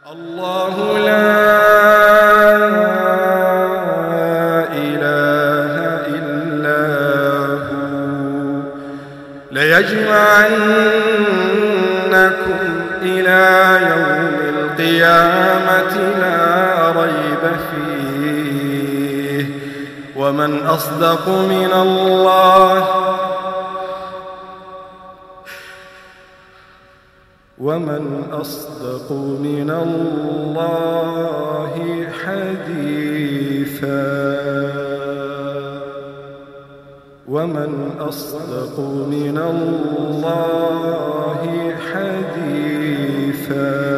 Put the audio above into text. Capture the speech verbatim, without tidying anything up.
الله لا إله إلا هو ليجمعنكم إلى يوم القيامة لا ريب فيه ومن أصدق من الله ومن أصدق من الله حديثا ومن أصدق من الله حديثا